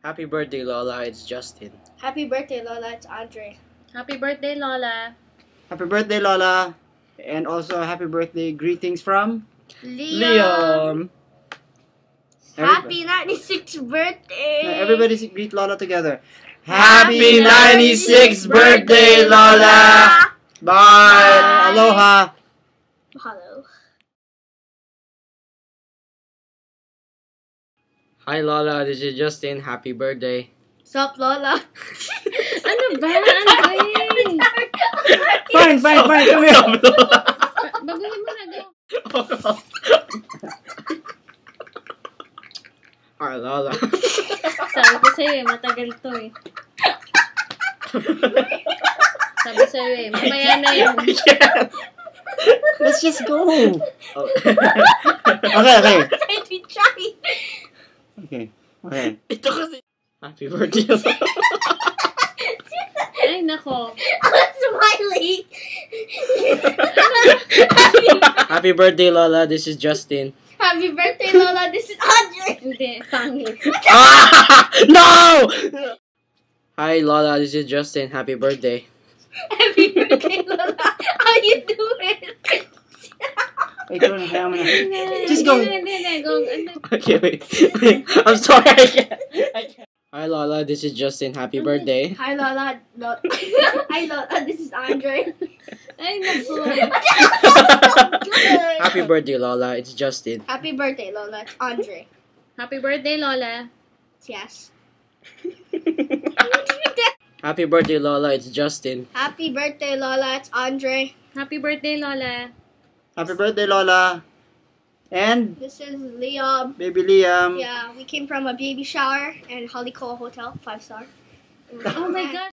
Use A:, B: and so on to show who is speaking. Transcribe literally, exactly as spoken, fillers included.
A: Happy birthday, Lola. It's Justin.
B: Happy birthday, Lola. It's Andre.
C: Happy birthday, Lola.
D: Happy birthday, Lola. And also, happy birthday greetings from
B: Liam.
D: Liam.
B: Happy ninety-sixth birthday.
D: Now, everybody greet Lola together.
A: Happy ninety-sixth birthday, Lola. Bye.
B: Bye.
D: Aloha.
B: Hello.
A: Hi, Lola. This is Justin. Happy birthday.
B: Sup, Lola?
C: Ano ba, Andre?
D: Fine, fine, fine. Come here.
C: Baguhin mo na, go.
A: Hi, Lola.
C: Sabi ko sa'yo eh, matagal to eh. Sabi sa'yo eh, mamaya na yun.
D: Let's just go.
A: Oh.
D: Okay, okay.
B: I'd be trying.
D: Okay, okay.
A: Ito kasi. Happy birthday, Lola.
C: Ay, nako.
B: I'm smiling.
A: Happy birthday, Lola. This is Justin.
B: Happy birthday, Lola. This is Andre.
C: Hindi, pangit.
A: Ah! No! Hi, Lola. This is Justin. Happy birthday.
B: Happy birthday, Lola. How you doing?
D: Wait, go na, kaya mo na. Just go.
C: Hindi, hindi, hindi, go. Ano?
A: Okay, wait. I'm sorry. I can't. I can't. Hi, Lola. This is Justin. Happy birthday.
B: Hi, Lola. Lo- Hi, Lola. This is Andre.
C: Ay, nako.
B: Good.
A: Happy birthday, Lola. It's Justin.
B: Happy birthday, Lola. It's Andre.
C: Happy birthday, Lola.
B: Yes.
A: Happy birthday, Lola. It's Justin.
B: Happy birthday, Lola. It's Andre.
C: Happy birthday, Lola.
D: Happy birthday, Lola. And
B: This is Liam.
D: baby Liam.
B: Yeah, we came from a baby shower in Hollycole Hotel, five star.
C: Oh my gosh.